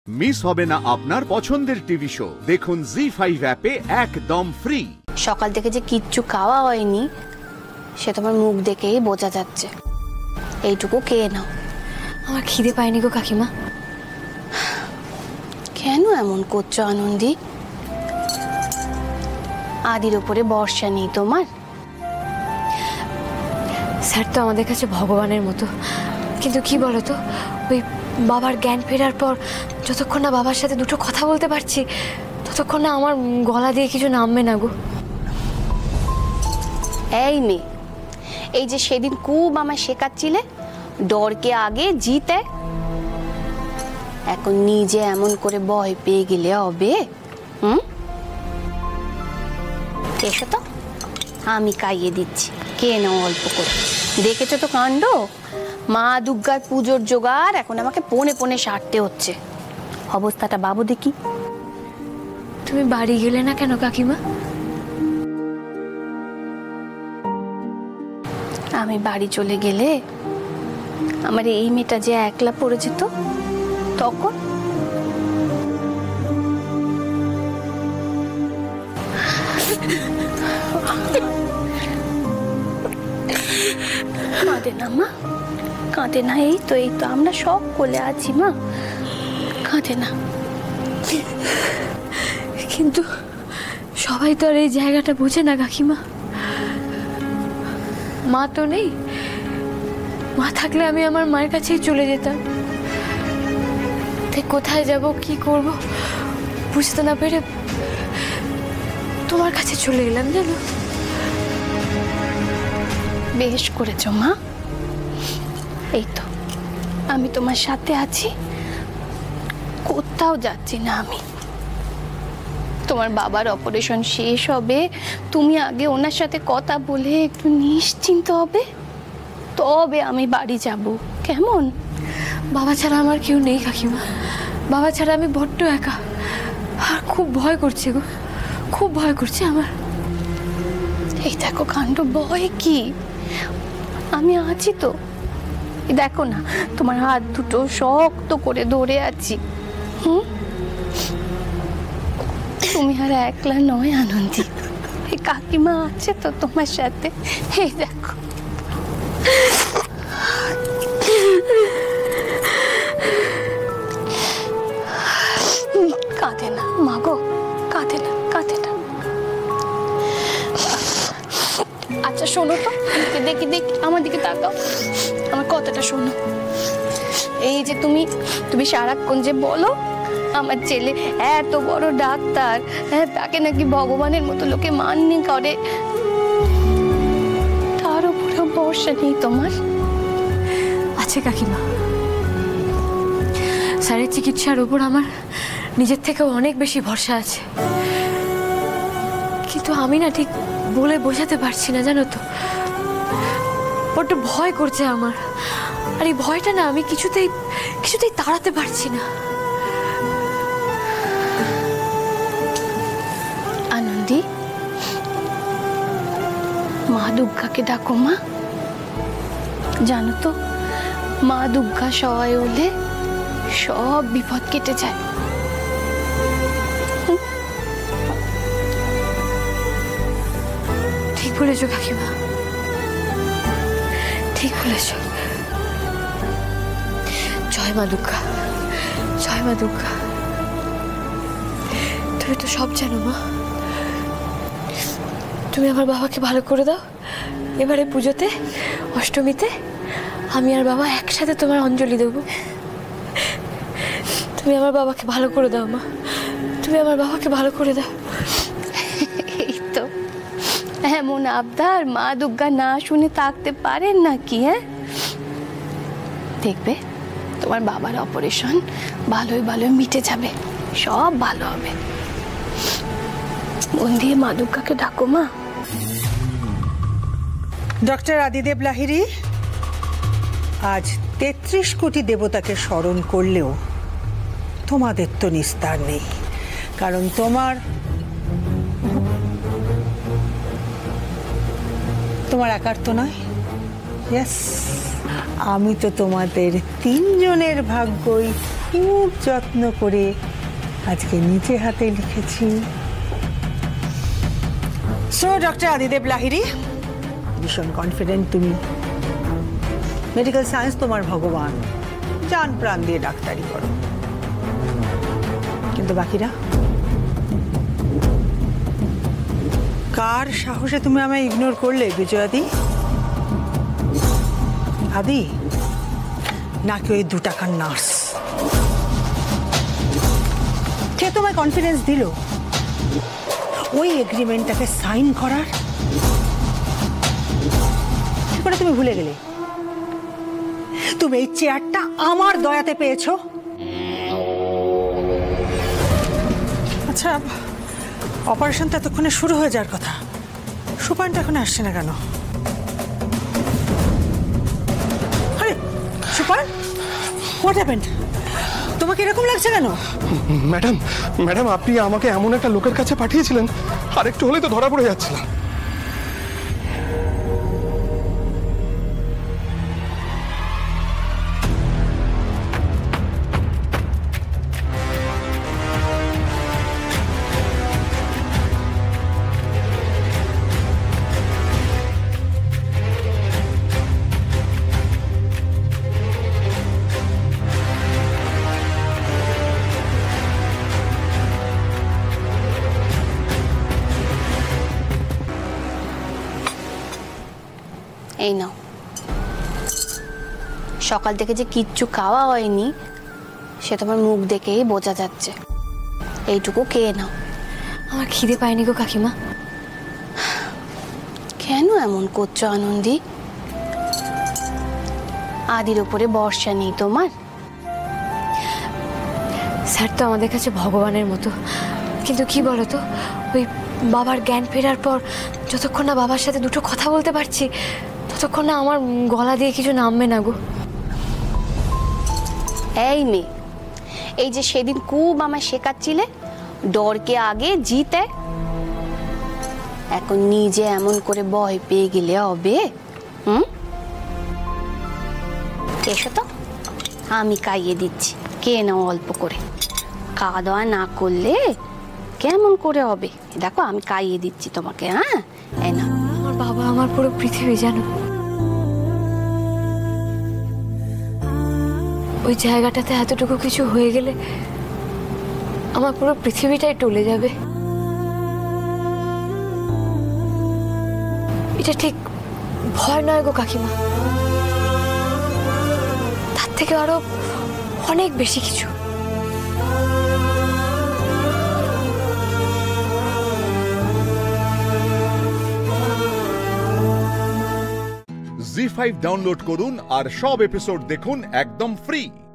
Miss হবে না আপনার পছন্দের টিভি শো। দেখুন Zee5 অ্যাপে একদম ফ্রি। সকাল থেকে যে কিচ্ছু খাওয়া হয়নি সে তোমার মুখ দেখেই বোঝা যাচ্ছে। এইটুকু খেয়ে নাও। আমার খিদে পায়নি গো কাকিমা। কেন এমন করছো আনন্দি? আদির ওপরে ভরসা নেই তোমার? স্যার তো আমাদের কাছে ভগবানের মতো, কিন্তু কি বলতো, ওই বাবার জ্ঞান ফেরার পর যতক্ষণ না বাবার সাথে দুটো কথা বলতে পারছি ততক্ষণ না আমার গলা দিয়ে কিছু নামবে না গো। এই মেয়ে, এই যে সেদিন খুব আমায় শেখাচ্ছিলে ডরকে আগে জিতে, এখন নিজে এমন করে ভয় পেয়ে গেলে হবে? এসো তো, আমি খাইয়ে দিচ্ছি, কে নাও অল্প করে। দেখেছো তো কাণ্ড, মা দুর্গার পুজোর জোগাড় এখন আমাকে পনে পনে সারতে হচ্ছে। অবস্থাটা বাবু দেখি। তুমি বাড়ি গেলে না কেন কাকিমা? আমি বাড়ি চলে গেলে আমার এই মেয়েটা যে একলা পড়ে যেত, তখন কাঁদে না মা, কাঁদে না। এই তো আমরা সব কোলে আছি মা, কাঁদে না। কিন্তু সবাই তো আর এই জায়গাটা বোঝে না কাকিমা। মা তো নেই, মা থাকলে আমি আমার মায়ের কাছেই চলে যেতাম। তাই কোথায় যাব, কি করব বুঝতে না পেরে তোমার কাছে চলে এলাম জানো। বেশ করেছো মা, এই তো আমি তোমার সাথে আছি, কোথাও যাচ্ছি না আমি। তোমার বাবার অপারেশন শেষ হবে, তুমি আগে ওনার সাথে কথা বলে একটু নিশ্চিন্ত হবে, তবে আমি বাড়ি যাব, কেমন? বাবা ছাড়া আমার কেউ নেই কাকিমা, বাবা ছাড়া আমি বড্ড একা, আর খুব ভয় করছে গো, খুব ভয় করছে আমার। এই দেখো কাণ্ড, ভয় কি, আমি আছি তো। দেখো না, তোমার হাত দুটো শক্ত করে ধরে আছি। তুমি আর একলা নয় আনন্দি, এই কাকিমা আছে তো তোমার সাথে। এই দেখো, কাঁদে না মা গো, কাঁদে না, কাঁদে না। আচ্ছা শোনো তো, দেখি আমার দিকে তাকাও, আমার কথাটা শোনো। এই যে তুমি সারাক্ষণ যে বলো আমার ছেলে এত বড় ডাক্তার, তাকে নাকি ভগবানের মতো লোকে মান্য করে, তার উপরেও ভরসা নেই তোমার? আছে কাকিমা, স্যারের চিকিৎসার উপর আমার নিজের থেকেও অনেক বেশি ভরসা আছে, কিন্তু আমি না ঠিক বলে বোঝাতে পারছি না জানো তো। বড্ড ভয় করছে আমার, আর এই ভয়টা না আমি কিছুতেই তাড়াতে পারছি না। আনন্দি, মা দুর্গাকে ডাকো মা। জানো তো, মা দুর্গা সহায় হলে সব বিপদ কেটে যায়। ঠিক বলেছো কাকিমা, ঠিক বলেছো। জয় মা দুর্গা, জয় মা দুর্গা। তুমি তো সব জানো মা, তুমি আমার বাবাকে ভালো করে দাও। এবারে পুজোতে, অষ্টমীতে আমি আর বাবা একসাথে তোমার অঞ্জলি দেবো। তুমি আমার বাবাকে ভালো করে দাও মা, তুমি আমার বাবাকে ভালো করে দাও। এই তো এমন আবদার মা দুর্গা না শুনে থাকতে পারেন নাকি? দেখবে তোমার বাবার অপারেশন ভালোই মিটে যাবে, সব ভালো হবে। মন দিয়ে মা দুর্গাকে ডাকো মা। ডক্টর আদিদেব লাহিড়ী, আজ ৩৩ কোটি দেবতাকে স্মরণ করলেও তোমাদের তো নিস্তার নেই, কারণ তোমার একার তো নয়। ইয়েস, আমি তো তোমাদের ৩ জনের ভাগ্যই খুব যত্ন করে আজকে নিজে হাতে লিখেছি। সো ডক্টর আদিদেব লাহিড়ী, ভীষণ কনফিডেন্ট তুমি। মেডিকেল সায়েন্স তোমার ভগবান, জান প্রাণ দিয়ে ডাক্তারি করো। কিন্তু বাকিরা, কার সাহসে তুমি আমায় ইগনোর করলে বিজয়াদি? আদি নাকি ওই 2 টাকার নার্স? কে তোমায় কনফিডেন্স দিল ওই এগ্রিমেন্টটাকে সাইন করার? সেটা তুমি ভুলে গেলে। তুমি এই চেয়ারটা আমার দয়াতে পেয়েছো। আচ্ছা, অপারেশনটা এতক্ষণে শুরু হয়ে যাওয়ার কথা, সুপায়নটা এখন আসছে না কেন? আরে সুপায়ন, হোয়াট হ্যাপেন্ড? তোমাকে এরকম লাগছে কেন? ম্যাডাম ম্যাডাম, আপনি আমাকে এমন একটা লোকের কাছে পাঠিয়েছিলেন, আর একটু হলেই তো ধরা পড়ে যাচ্ছিলাম। এই নাও, সকাল থেকে যে কিচ্ছু খাওয়া হয়নি সে তোমার মুখ দেখেই বোঝা যাচ্ছে। এইটুকু খেয়ে নাও। আমার খিদে পায়নি গো কাকিমা। কেন এমন করছো আনন্দী? আদির উপরে ভরসা নেই তোমার? স্যার তো আমাদের কাছে ভগবানের মতো, কিন্তু কি বলতো, ওই বাবার জ্ঞান ফেরার পর যতক্ষণ না বাবার সাথে দুটো কথা বলতে পারছি ততক্ষণ না আমার গলা দিয়ে কিছু নামবে না গো। এই মেয়ে, এই যে সেদিন খুব আমায় শেখাচ্ছিলে ডরকে আগে জিতে, এখন নিজে এমন করে ভয় পেয়ে গেলে হবে? এসো তো, আমি খাইয়ে দিচ্ছি, কে নাও অল্প করে। খাওয়া দাওয়া না করলে কেমন করে হবে? দেখো আমি খাইয়ে দিচ্ছি তোমাকে। হ্যাঁ, এই না। আমার বাবা আমার পুরো পৃথিবী, জানো। ওই জায়গাটাতে এতটুকু কিছু হয়ে গেলে আমার পুরো পৃথিবীটাই টলে যাবে। এটা ঠিক ভয় নয় গো কাকিমা, তার থেকে আরো অনেক বেশি কিছু। Zee 5 ডাউনলোড করুন আর সব এপিসোড দেখুন একদম ফ্রি।